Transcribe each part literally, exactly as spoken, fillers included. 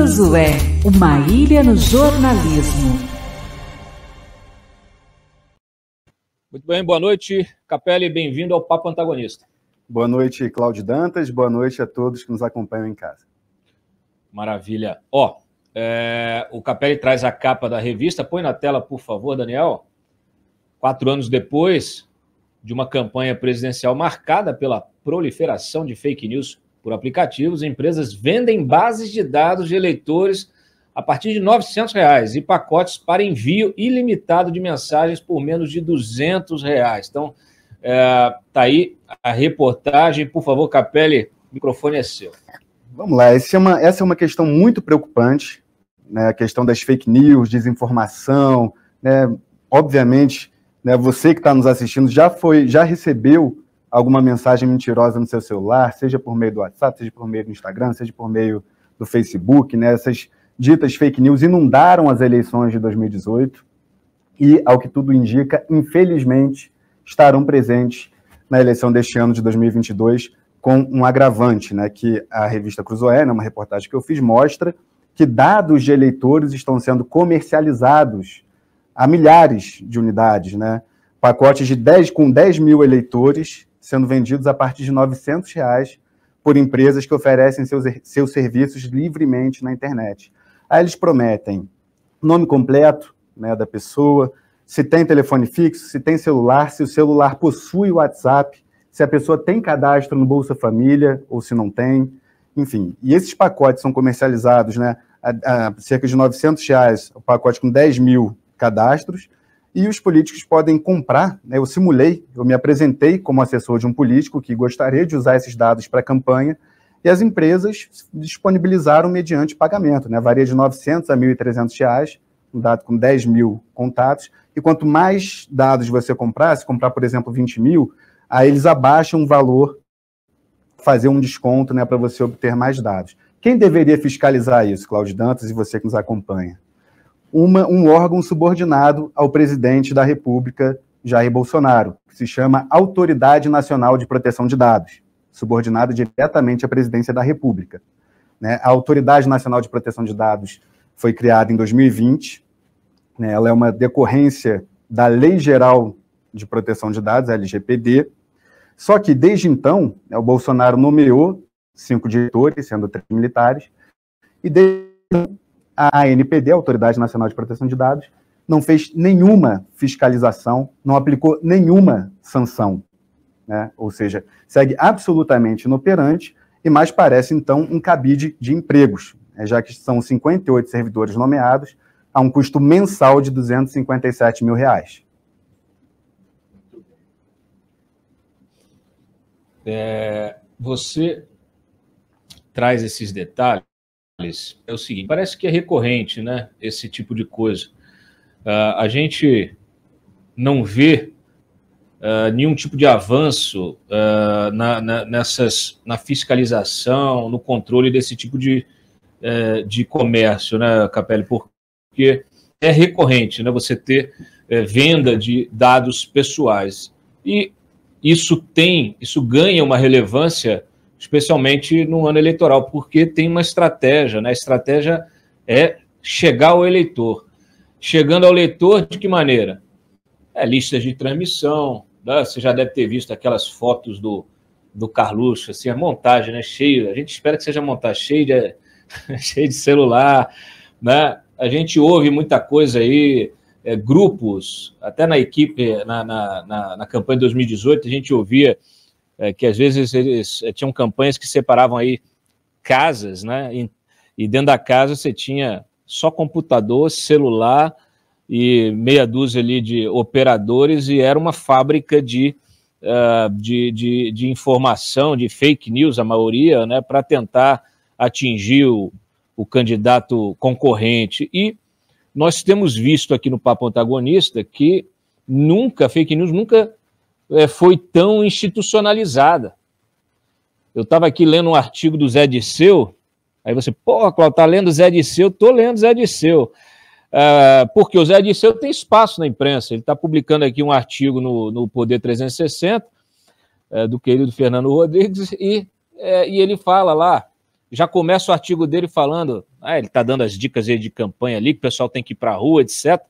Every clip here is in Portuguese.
Cruzoé, uma ilha no jornalismo. Muito bem, boa noite, Capelli, bem-vindo ao Papo Antagonista. Boa noite, Cláudio Dantas, boa noite a todos que nos acompanham em casa. Maravilha. Ó, é, o Capelli traz a capa da revista, põe na tela, por favor, Daniel. Quatro anos depois de uma campanha presidencial marcada pela proliferação de fake news por aplicativos, empresas vendem bases de dados de eleitores a partir de novecentos reais e pacotes para envio ilimitado de mensagens por menos de duzentos reais. Então, é, tá aí a reportagem. Por favor, Capelli, o microfone é seu. Vamos lá, essa é uma, essa é uma questão muito preocupante, né? A questão das fake news, desinformação, né? Obviamente, né, você que está nos assistindo já, foi, já recebeu alguma mensagem mentirosa no seu celular, seja por meio do WhatsApp, seja por meio do Instagram, seja por meio do Facebook, né? Essas ditas fake news inundaram as eleições de dois mil e dezoito e, ao que tudo indica, infelizmente, estarão presentes na eleição deste ano de dois mil e vinte e dois com um agravante, né? Que a revista Cruzoé, né, uma reportagem que eu fiz, mostra que dados de eleitores estão sendo comercializados a milhares de unidades, né? Pacotes de dez, com dez mil eleitores sendo vendidos a partir de novecentos reais por empresas que oferecem seus, seus serviços livremente na internet. Aí eles prometem nome completo, né, da pessoa, se tem telefone fixo, se tem celular, se o celular possui WhatsApp, se a pessoa tem cadastro no Bolsa Família ou se não tem, enfim. E esses pacotes são comercializados, né, a, a cerca de novecentos reais, o pacote com dez mil cadastros, e os políticos podem comprar, né, eu simulei, eu me apresentei como assessor de um político que gostaria de usar esses dados para a campanha, e as empresas disponibilizaram mediante pagamento, né, varia de novecentos a mil e trezentos reais, um dado com dez mil contatos, e quanto mais dados você comprar, se comprar, por exemplo, vinte mil, aí eles abaixam o valor, fazer um desconto, né, para você obter mais dados. Quem deveria fiscalizar isso, Cláudio Dantas, e você que nos acompanha? Uma, um órgão subordinado ao presidente da República, Jair Bolsonaro, que se chama Autoridade Nacional de Proteção de Dados, subordinado diretamente à presidência da República. Né? A Autoridade Nacional de Proteção de Dados foi criada em dois mil e vinte, né? Ela é uma decorrência da Lei Geral de Proteção de Dados, a L G P D, só que desde então, né, o Bolsonaro nomeou cinco diretores, sendo três militares, e desde então, a A N P D, a Autoridade Nacional de Proteção de Dados, não fez nenhuma fiscalização, não aplicou nenhuma sanção, né? Ou seja, segue absolutamente inoperante e mais parece, então, um cabide de empregos, né? Já que são cinquenta e oito servidores nomeados a um custo mensal de duzentos e cinquenta e sete mil reais. É, você traz esses detalhes. É o seguinte, parece que é recorrente, né, esse tipo de coisa. Uh, a gente não vê uh, nenhum tipo de avanço uh, na, na, nessas, na fiscalização, no controle desse tipo de, uh, de comércio, né, Capelli? Porque é recorrente, né, você ter uh, venda de dados pessoais. E isso tem, isso ganha uma relevância especialmente no ano eleitoral, porque tem uma estratégia, né? A estratégia é chegar ao eleitor. Chegando ao eleitor, de que maneira? É listas de transmissão, né? Você já deve ter visto aquelas fotos do, do Carluxo, assim, a montagem, né? Cheio, a gente espera que seja montagem, cheio de, cheio de celular, né? A gente ouve muita coisa aí, é, grupos, até na equipe, na, na, na, na campanha de dois mil e dezoito, a gente ouvia É, que às vezes eles é, tinham campanhas que separavam aí casas, né? E, e dentro da casa você tinha só computador, celular e meia dúzia ali de operadores e era uma fábrica de, uh, de, de, de informação, de fake news, a maioria, né? Para tentar atingir o, o candidato concorrente. E nós temos visto aqui no Papo Antagonista que nunca, fake news nunca foi tão institucionalizada. Eu estava aqui lendo um artigo do Zé Disseu, aí você, pô, Cláudio, tá lendo Zé Disseu? Estou lendo Zé Disseu. Uh, porque o Zé Disseu tem espaço na imprensa, ele está publicando aqui um artigo no, no Poder trezentos e sessenta, uh, do querido Fernando Rodrigues, e, uh, e ele fala lá, já começa o artigo dele falando, ah, ele está dando as dicas aí de campanha ali, que o pessoal tem que ir para a rua, etcétera.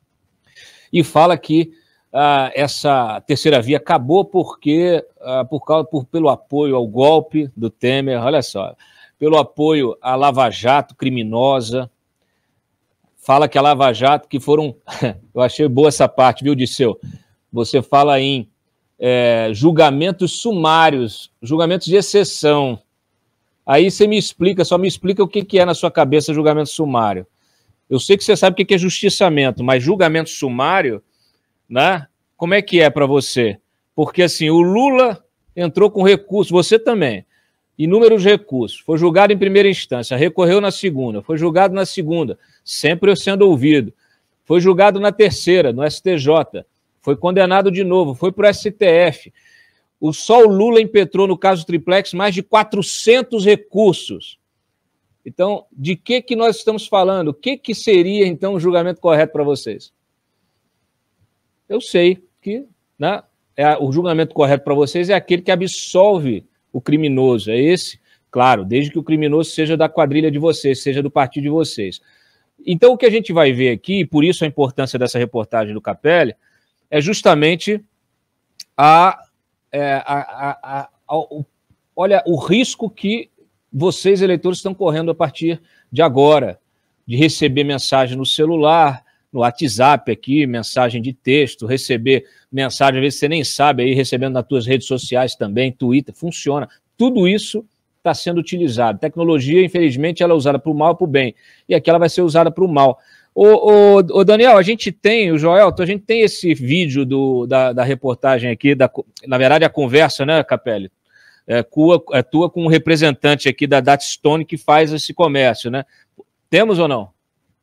E fala que ah, essa terceira via acabou porque, ah, por causa, por, pelo apoio ao golpe do Temer, olha só, pelo apoio à Lava Jato criminosa. Fala que a Lava Jato, que foram... Eu achei boa essa parte, viu, Disseu? Você fala em é, julgamentos sumários, julgamentos de exceção. Aí você me explica, só me explica o que, que é na sua cabeça julgamento sumário. Eu sei que você sabe o que é justiçamento, mas julgamento sumário, né? Como é que é para você? Porque assim, o Lula entrou com recurso, você também, inúmeros recursos, foi julgado em primeira instância, recorreu na segunda, foi julgado na segunda, sempre sendo ouvido, foi julgado na terceira, no S T J, foi condenado de novo, foi para o S T F. O só o Lula impetrou, no caso Triplex, mais de quatrocentos recursos. Então, de que, que nós estamos falando? O que, que seria, então, o julgamento correto para vocês? Eu sei que, né, é, o julgamento correto para vocês é aquele que absolve o criminoso. É esse, claro, desde que o criminoso seja da quadrilha de vocês, seja do partido de vocês. Então, o que a gente vai ver aqui, e por isso a importância dessa reportagem do Capelli, é justamente a... É, a, a, a, a, o, olha o risco que vocês, eleitores, estão correndo a partir de agora, de receber mensagem no celular, no WhatsApp aqui, mensagem de texto, receber mensagem, às vezes você nem sabe, aí recebendo nas suas redes sociais também, Twitter, funciona. Tudo isso está sendo utilizado. Tecnologia, infelizmente, ela é usada para o mal e para o bem, e aqui ela vai ser usada para o mal. Ô, ô, ô, Daniel, a gente tem, o Joel, a gente tem esse vídeo do, da, da reportagem aqui, da, na verdade a conversa, né, Capelli? É, tua, é tua com um representante aqui da Datstone que faz esse comércio, né? Temos ou não?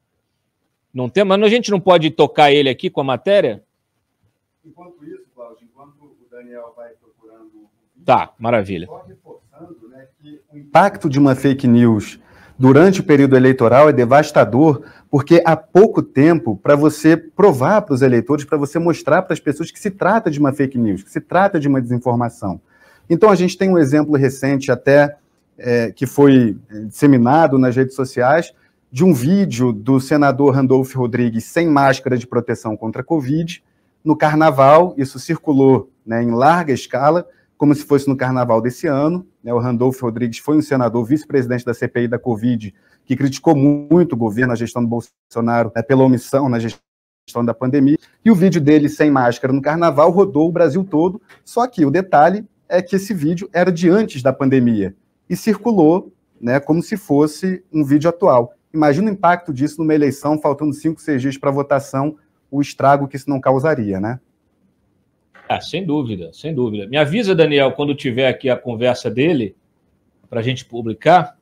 Não temos, mas a gente não pode tocar ele aqui com a matéria? Enquanto isso, Cláudio, enquanto o Daniel vai procurando... Tá, maravilha. Só reforçando, né, que o impacto de uma fake news durante o período eleitoral é devastador, porque há pouco tempo para você provar para os eleitores, para você mostrar para as pessoas que se trata de uma fake news, que se trata de uma desinformação. Então, a gente tem um exemplo recente até, é, que foi disseminado nas redes sociais, de um vídeo do senador Randolfo Rodrigues sem máscara de proteção contra a Covid. No Carnaval, isso circulou, né, em larga escala, como se fosse no Carnaval desse ano. Né, o Randolfo Rodrigues foi um senador, vice-presidente da C P I da Covid, que criticou muito o governo, a gestão do Bolsonaro, né, pela omissão na gestão da pandemia. E o vídeo dele sem máscara no Carnaval rodou o Brasil todo, só que o detalhe é que esse vídeo era de antes da pandemia e circulou, né, como se fosse um vídeo atual. Imagina o impacto disso numa eleição, faltando cinco, seis dias para votação, o estrago que isso não causaria, né? Ah, sem dúvida, sem dúvida. Me avisa, Daniel, quando tiver aqui a conversa dele, para a gente publicar.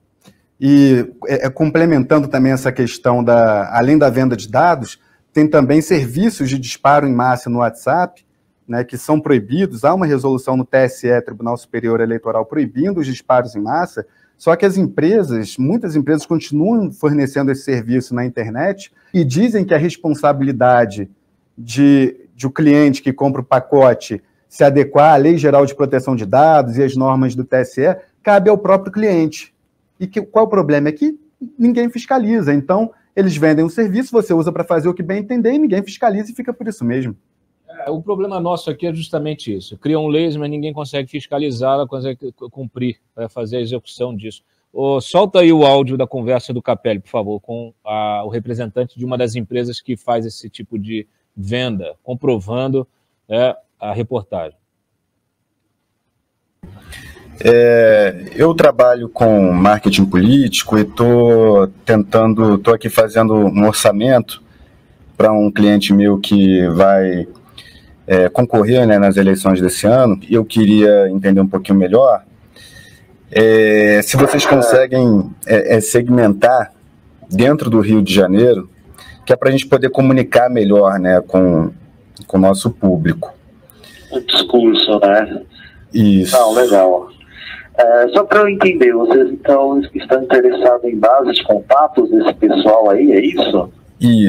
E é, é, complementando também essa questão, da, além da venda de dados, tem também serviços de disparo em massa no WhatsApp, né, que são proibidos. Há uma resolução no T S E, Tribunal Superior Eleitoral, proibindo os disparos em massa, só que as empresas, muitas empresas continuam fornecendo esse serviço na internet e dizem que a responsabilidade de, de o cliente que compra o pacote se adequar à Lei Geral de Proteção de Dados e às normas do T S E cabe ao próprio cliente. E que, qual o problema? É que ninguém fiscaliza. Então, eles vendem um serviço, você usa para fazer o que bem entender e ninguém fiscaliza e fica por isso mesmo. O problema nosso aqui é justamente isso. Criam leis, mas ninguém consegue fiscalizá-la, consegue cumprir para fazer a execução disso. Oh, solta aí o áudio da conversa do Capelli, por favor, com a, o representante de uma das empresas que faz esse tipo de venda, comprovando é, a reportagem. É, eu trabalho com marketing político e estou tentando, estou aqui fazendo um orçamento para um cliente meu que vai é, concorrer, né, nas eleições desse ano. E eu queria entender um pouquinho melhor é, se vocês conseguem é, é, segmentar dentro do Rio de Janeiro, que é para a gente poder comunicar melhor, né, com, com o nosso público. O discurso, né? Isso. Não, legal. É, só para eu entender, vocês então estão interessados em base de contatos desse pessoal aí, é isso? Isso.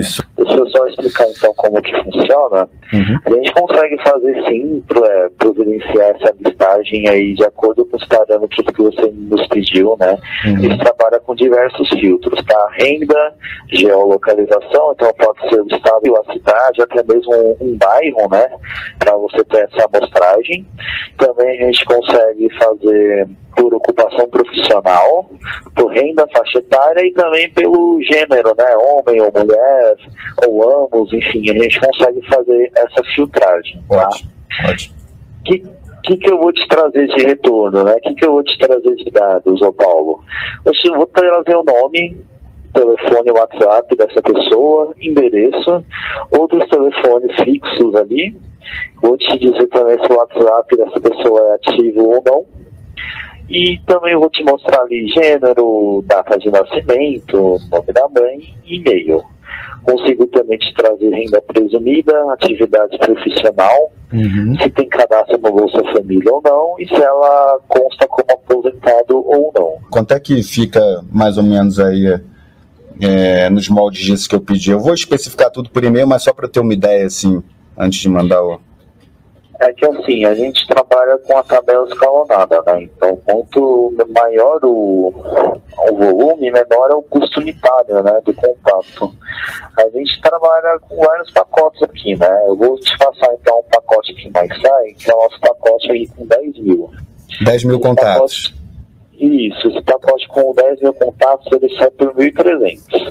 deixa eu só explicar então como que funciona. Uhum. A gente consegue fazer sim, é, providenciar essa listagem aí de acordo com os parâmetros que você nos pediu, né? Uhum. A gente trabalha com diversos filtros, tá? Renda, geolocalização, então pode ser o estado, a cidade, até mesmo um, um bairro, né? Para você ter essa amostragem. Também a gente consegue fazer por ocupação profissional, por renda, faixa etária e também pelo gênero, né, homem ou mulher, ou ambos, enfim, a gente consegue fazer essa filtragem. Tá? Ótimo, ótimo. Que, que que eu vou te trazer de retorno, né? Que que eu vou te trazer de dados, ô Paulo? Eu vou trazer o nome, telefone, WhatsApp dessa pessoa, endereço, outros telefones fixos ali, vou te dizer também se o WhatsApp dessa pessoa é ativo ou não. E também vou te mostrar ali gênero, data de nascimento, nome da mãe e e-mail. Consigo também te trazer renda presumida, atividade profissional, uhum. se tem cadastro no Bolsa Família ou não, e se ela consta como aposentado ou não. Quanto é que fica mais ou menos aí é, nos moldes disso que eu pedi? Eu vou especificar tudo por e-mail, mas só para ter uma ideia assim, antes de mandar o... É que assim, a gente trabalha com a tabela escalonada, né? Então, quanto maior o, o volume, menor é o custo unitário, né, do contato. A gente trabalha com vários pacotes aqui, né? Eu vou te passar então um pacote que mais sai, que é o nosso pacote aí com dez mil. dez mil contatos. Pacote, isso, esse pacote com dez mil contatos, ele sai por mil e trezentos.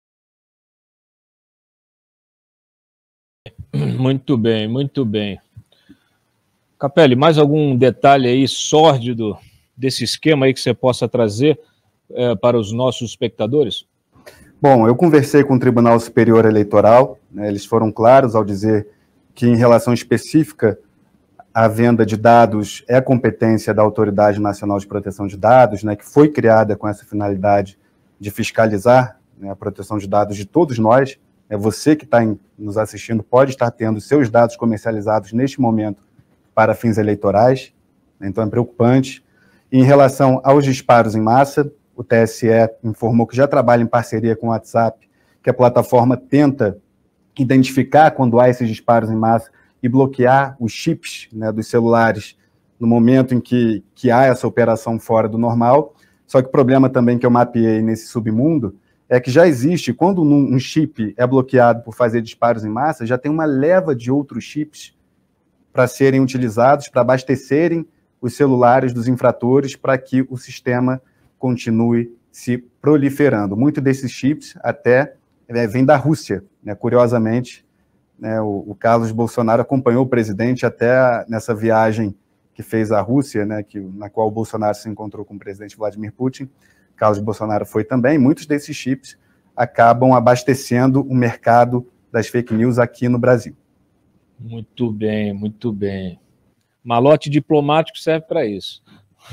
Muito bem, muito bem. Capelli, mais algum detalhe aí sórdido desse esquema aí que você possa trazer é, para os nossos espectadores? Bom, eu conversei com o Tribunal Superior Eleitoral, né, eles foram claros ao dizer que, em relação específica, a venda de dados é competência da Autoridade Nacional de Proteção de Dados, né, que foi criada com essa finalidade de fiscalizar, né, a proteção de dados de todos nós. É você que está nos assistindo pode estar tendo seus dados comercializados neste momento para fins eleitorais, então é preocupante. E em relação aos disparos em massa, o T S E informou que já trabalha em parceria com o WhatsApp, que a plataforma tenta identificar quando há esses disparos em massa e bloquear os chips, né, dos celulares no momento em que, que há essa operação fora do normal. Só que o problema também que eu mapeei nesse submundo é que já existe, quando um chip é bloqueado por fazer disparos em massa, já tem uma leva de outros chips para serem utilizados, para abastecerem os celulares dos infratores, para que o sistema continue se proliferando. Muito desses chips até é, vem da Rússia, né? Curiosamente, né, o, o Carlos Bolsonaro acompanhou o presidente até a, nessa viagem que fez à Rússia, né, que, na qual o Bolsonaro se encontrou com o presidente Vladimir Putin. Carlos Bolsonaro foi também. Muitos desses chips acabam abastecendo o mercado das fake news aqui no Brasil. Muito bem, muito bem. Malote diplomático serve para isso.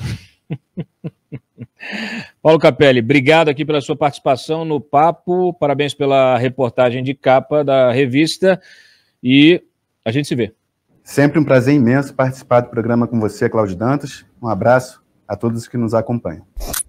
Paulo Capelli, obrigado aqui pela sua participação no papo, parabéns pela reportagem de capa da revista e a gente se vê. Sempre um prazer imenso participar do programa com você, Cláudio Dantas. Um abraço a todos que nos acompanham.